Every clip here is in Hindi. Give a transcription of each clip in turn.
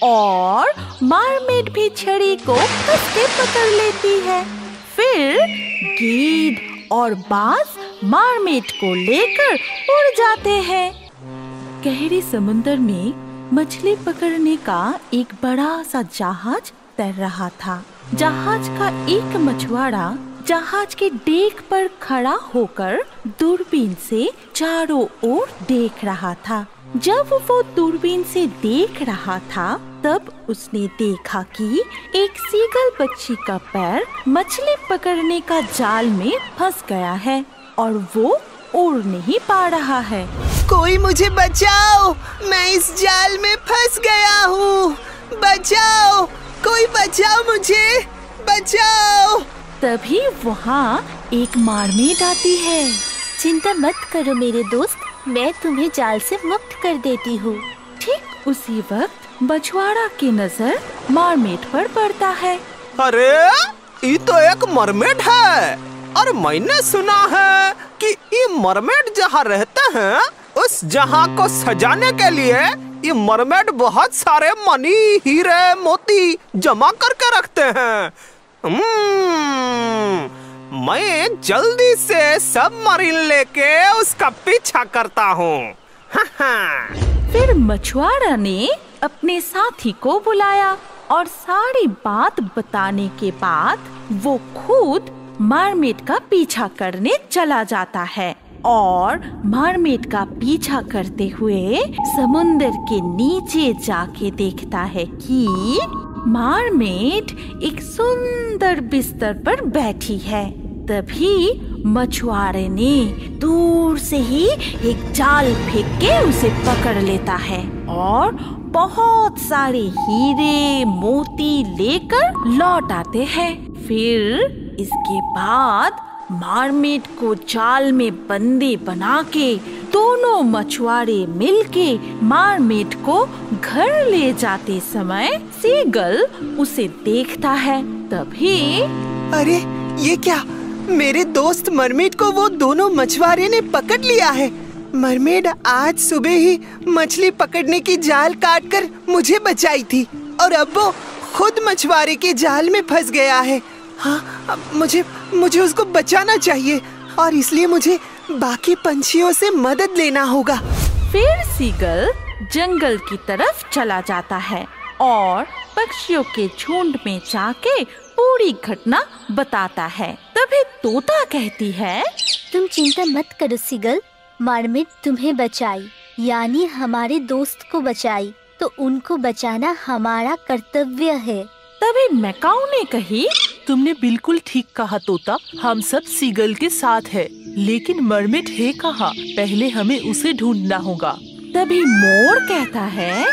और मरमेड भी छड़ी को कस के पकड़ लेती है। फिर गीद और बाज मरमेड को लेकर उड़ जाते हैं। गहरे समुद्र में मछली पकड़ने का एक बड़ा सा जहाज तैर रहा था। जहाज का एक मछुआरा जहाज के डेक पर खड़ा होकर दूरबीन से चारों ओर देख रहा था। जब वो दूरबीन से देख रहा था तब उसने देखा कि एक सीगल पक्षी का पैर मछली पकड़ने का जाल में फंस गया है और वो उड़ नहीं पा रहा है। कोई मुझे बचाओ, मैं इस जाल में फंस गया हूँ। बचाओ, कोई बचाओ मुझे, बचाओ। तभी वहाँ एक मरमेड आती है। चिंता मत करो मेरे दोस्त, मैं तुम्हें जाल से मुक्त कर देती हूँ। ठीक उसी वक्त मछुआरा की नजर मरमेड पर पड़ता है। अरे ये तो एक मरमेड है और मैंने सुना है कि ये मरमेड जहाँ रहते हैं उस जहाँ को सजाने के लिए ये मरमेड बहुत सारे मनी, हीरे, मोती जमा करके रखते हैं। मैं जल्दी से सबमरीन लेके उसका पीछा करता हूँ। फिर मछुआरा ने अपने साथी को बुलाया और सारी बात बताने के बाद वो खुद मरमेड का पीछा करने चला जाता है और मरमेड का पीछा करते हुए समुद्र के नीचे जाके देखता है कि मरमेड एक सुंदर बिस्तर पर बैठी है। तभी मछुआरे ने दूर से ही एक जाल फेंक के उसे पकड़ लेता है और बहुत सारे हीरे मोती लेकर लौट आते हैं। फिर इसके बाद मरमेड को जाल में बंदी बना के दोनों मछुआरे मिलके मरमेड को घर ले जाते समय सीगल उसे देखता है। तभी अरे ये क्या, मेरे दोस्त मरमेड को वो दोनों मछुआरे ने पकड़ लिया है। मरमेड आज सुबह ही मछली पकड़ने की जाल काटकर मुझे बचाई थी और अब वो खुद मछुआरे के जाल में फंस गया है। हाँ, मुझे उसको बचाना चाहिए और इसलिए मुझे बाकी पंछियों से मदद लेना होगा। फिर सीगल जंगल की तरफ चला जाता है और पक्षियों के झुंड में जाके पूरी घटना बताता है। तभी तोता कहती है, तुम चिंता मत करो सीगल, मरमेड तुम्हें बचाई, यानी हमारे दोस्त को बचाई, तो उनको बचाना हमारा कर्तव्य है। तभी मैकाऊ ने कही, तुमने बिल्कुल ठीक कहा तोता, हम सब सीगल के साथ है, लेकिन मरमेड है कहाँ? पहले हमें उसे ढूंढना होगा। तभी मोर कहता है,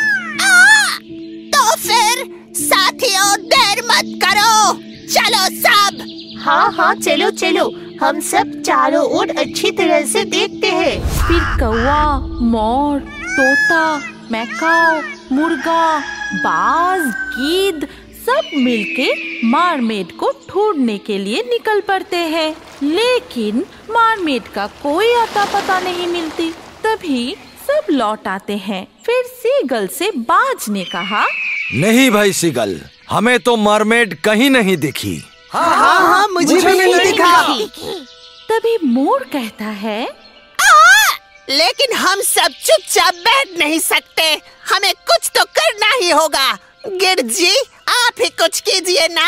तो फिर साथियों देर मत करो, चलो सब। हाँ चलो चलो, हम सब चारों ओर अच्छी तरह से देखते हैं। फिर कौवा, मोर, तोता, मैकाऊ, मुर्गा, बाज, गीद सब मिलके मरमेड को ढूंढने के लिए निकल पड़ते हैं, लेकिन मरमेड का कोई आता पता नहीं मिलती। तभी सब लौट आते हैं। फिर सीगल से बाज ने कहा, नहीं भाई सीगल, हमें तो मरमेड कहीं नहीं दिखी। हाँ, मुझे भी नहीं दिखा। तभी मोर कहता है, लेकिन हम सब चुपचाप बैठ नहीं सकते, हमें कुछ तो करना ही होगा। गिर जी, आप ही कुछ कीजिए ना।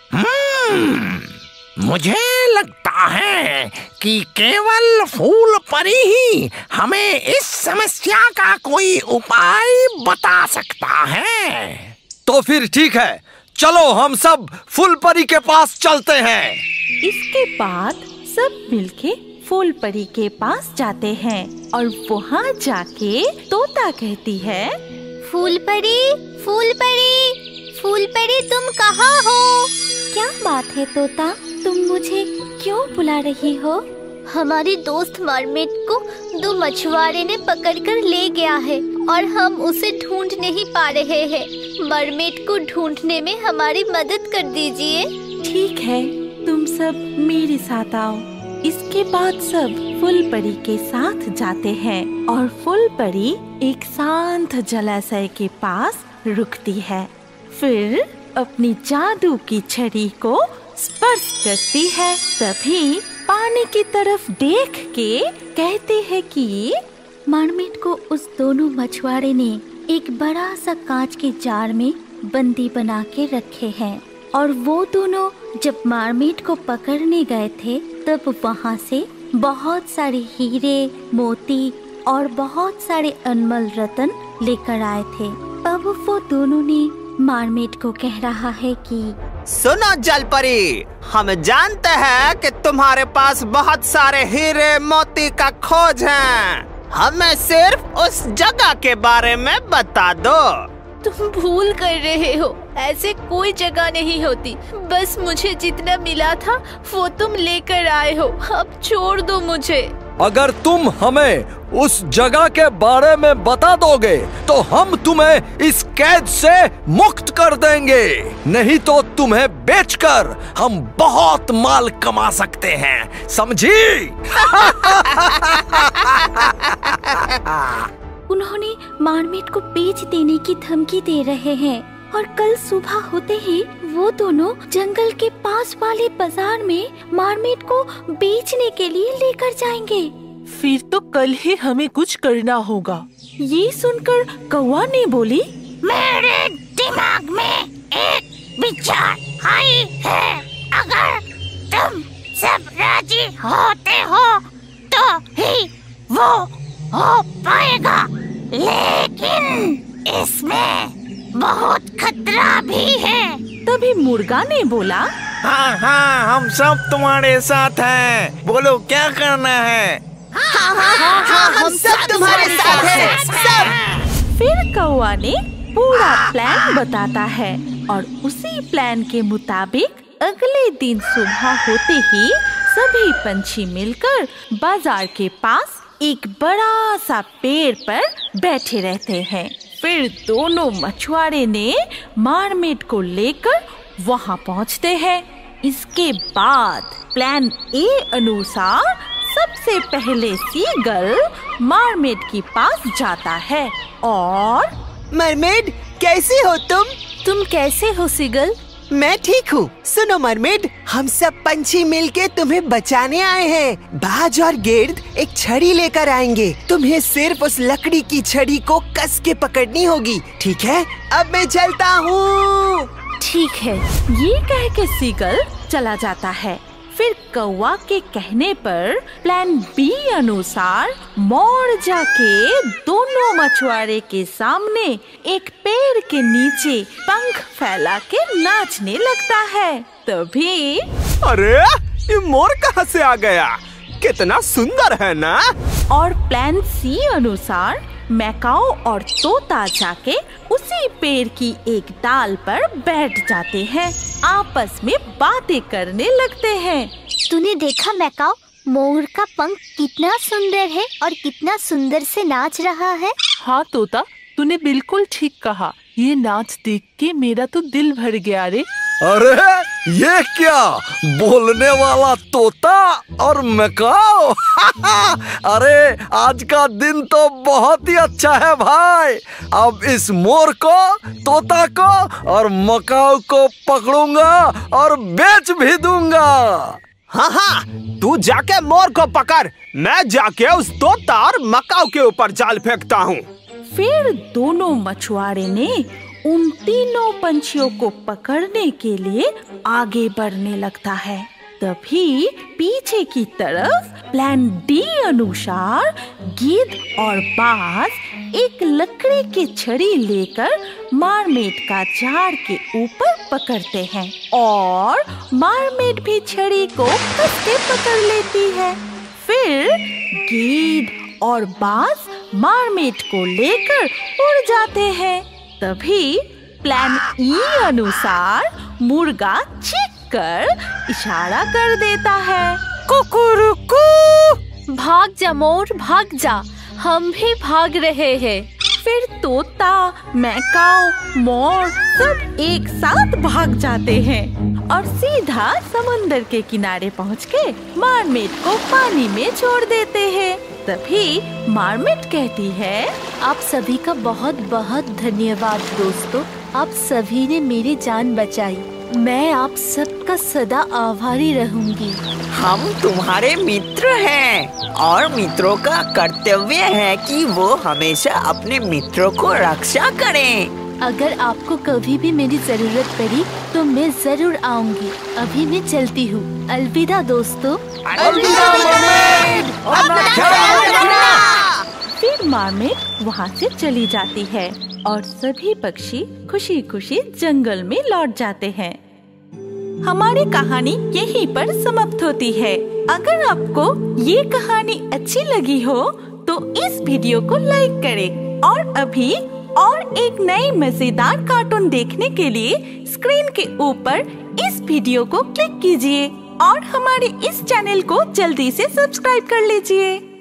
मुझे लगता है कि केवल फूल परी ही हमें इस समस्या का कोई उपाय बता सकता है। तो फिर ठीक है, चलो हम सब फूल परी के पास चलते हैं। इसके बाद सब मिलके फूल परी के पास जाते हैं और वहाँ जाके तोता कहती है, फूल परी, फूल परी, फूल परी तुम कहाँ हो? क्या बात है तोता, तुम मुझे क्यों बुला रही हो? हमारी दोस्त मरमेड को दो मछुआरे ने पकड़कर ले गया है और हम उसे ढूंढ नहीं पा रहे हैं। मरमेड को ढूंढने में हमारी मदद कर दीजिए। ठीक है, तुम सब मेरे साथ आओ। इसके बाद सब फूल परी के साथ जाते हैं और फूल परी एक शांत जलाशय के पास रुकती है। फिर अपनी जादू की छड़ी को स्पर्श करती है। तभी पानी की तरफ देख के कहती है कि मरमेड को उस दोनों मछुआरे ने एक बड़ा सा कांच के जार में बंदी बना के रखे हैं, और वो दोनों जब मरमेड को पकड़ने गए थे तब वहाँ से बहुत सारे हीरे, मोती और बहुत सारे अनमोल रत्न लेकर आए थे। अब वो दोनों ने मरमेड को कह रहा है कि सुनो जलपरी, हम जानते हैं कि तुम्हारे पास बहुत सारे हीरे मोती का खोज है। हमें सिर्फ उस जगह के बारे में बता दो। तुम भूल कर रहे हो, ऐसे कोई जगह नहीं होती। बस मुझे जितना मिला था वो तुम लेकर आए हो, अब छोड़ दो मुझे। अगर तुम हमें उस जगह के बारे में बता दोगे तो हम तुम्हें इस कैद से मुक्त कर देंगे, नहीं तो तुम्हें बेचकर हम बहुत माल कमा सकते हैं, समझी? उन्होंने मरमेड को बेच देने की धमकी दे रहे हैं, और कल सुबह होते ही वो दोनों जंगल के पास वाले बाजार में मरमेड को बेचने के लिए लेकर जाएंगे। फिर तो कल ही हमें कुछ करना होगा। ये सुनकर कौवा ने बोली, मेरे दिमाग में एक विचार आई है। अगर तुम सब राजी होते हो तो ही वो हो पाएगा, लेकिन इसमें बहुत खतरा भी है। तभी मुर्गा ने बोला, हाँ हाँ, हम सब तुम्हारे साथ हैं। बोलो क्या करना है? हम सब तुम्हारे साथ हैं, सब। फिर कौवा ने पूरा प्लान बताता है, और उसी प्लान के मुताबिक अगले दिन सुबह होते ही सभी पंछी मिलकर बाजार के पास एक बड़ा सा पेड़ पर बैठे रहते हैं। फिर दोनों मछुआरे ने मरमेड को लेकर वहाँ पहुँचते हैं। इसके बाद प्लान ए अनुसार सबसे पहले सीगल मरमेड के पास जाता है और मरमेड, कैसी हो तुम? तुम कैसे हो सीगल? मैं ठीक हूँ। सुनो मरमेड, हम सब पंछी मिलके तुम्हें बचाने आए हैं। बाज और गिर्द एक छड़ी लेकर आएंगे। तुम्हें सिर्फ उस लकड़ी की छड़ी को कस के पकड़नी होगी, ठीक है? अब मैं चलता हूँ। ठीक है, ये कह के सीगल चला जाता है। फिर कौवा के कहने पर प्लान बी अनुसार मोर जाके दोनों मछुआरे के सामने एक पेड़ के नीचे पंख फैला के नाचने लगता है। तभी अरे, ये मोर कहाँ से आ गया? कितना सुंदर है ना? और प्लान सी अनुसार मैकाओ और तोता जाके उसी पेड़ की एक डाल पर बैठ जाते हैं, आपस में बातें करने लगते हैं। तूने देखा मैकाओ, मोर का पंख कितना सुंदर है और कितना सुंदर से नाच रहा है। हाँ तोता, तूने बिल्कुल ठीक कहा। ये नाच देख के मेरा तो दिल भर गया रे। अरे ये क्या, बोलने वाला तोता और मैकाओ? अरे आज का दिन तो बहुत ही अच्छा है भाई। अब इस मोर को, तोता को और मैकाओ को पकड़ूंगा और बेच भी दूंगा। हाँ हाँ, तू जाके मोर को पकड़, मैं जाके उस तोता और मैकाओ के ऊपर जाल फेंकता हूँ। फिर दोनों मछुआरे ने उन तीनों पंछियों को पकड़ने के लिए आगे बढ़ने लगता है। तभी पीछे की तरफ प्लान डी अनुसार गिद्ध और बाज एक लकड़ी की छड़ी लेकर मरमेड का झाड़ के ऊपर पकड़ते हैं और मरमेड भी छड़ी को कस के पकड़ लेती है। फिर गिद्ध और बाज मरमेड को लेकर उड़ जाते हैं। तभी प्लान ई अनुसार मुर्गा चीख कर इशारा कर देता है, कुकुरुकू। भाग जा मोर, भाग जा, हम भी भाग रहे हैं। फिर तोता, मैकाओ, मोर सब एक साथ भाग जाते हैं और सीधा समुंदर के किनारे पहुँच के मरमेड को पानी में छोड़ देते हैं। तभी मार्मिट कहती है, आप सभी का बहुत बहुत धन्यवाद दोस्तों। आप सभी ने मेरी जान बचाई। मैं आप सबका सदा आभारी रहूंगी। हम तुम्हारे मित्र हैं और मित्रों का कर्तव्य है कि वो हमेशा अपने मित्रों को रक्षा करें। अगर आपको कभी भी मेरी जरूरत पड़ी तो मैं जरूर आऊंगी। अभी मैं चलती हूँ। अलविदा दोस्तों। फिर मार्मिट वहाँ से चली जाती है और सभी पक्षी खुशी खुशी जंगल में लौट जाते हैं। हमारी कहानी यहीं पर समाप्त होती है। अगर आपको ये कहानी अच्छी लगी हो तो इस वीडियो को लाइक करें और अभी और एक नई मजेदार कार्टून देखने के लिए स्क्रीन के ऊपर इस वीडियो को क्लिक कीजिए और हमारे इस चैनल को जल्दी से सब्सक्राइब कर लीजिए।